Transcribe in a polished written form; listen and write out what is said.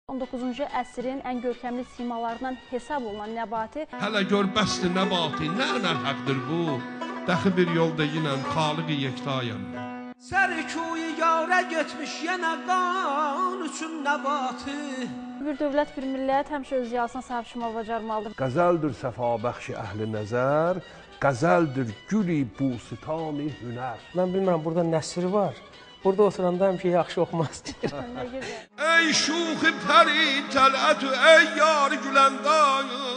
19-cu əsrin ən görkəmli simalarından hesab olunan Nəbati. Hələ gör bəsdir Nəbati, nə həqdir bu? Dəxi bir yolda ilə Xaliq-i yektayam. Sərkuyi yarə getmiş yenə qan üçün Nəbati. Bir dövlət, bir millət həmişə öz yazısına sahib çıxmağı bacarmalıdır. Qəzəldir səfa-bəxşi əhli nəzər, qəzəldir gülü busitani hünər. Mən bilmirəm, burada nəsr var. Burada oturanda həmişə yaxşı oxumaq istəyirəm. Ey şuxi pəri tələtü, ey yar güləndayı.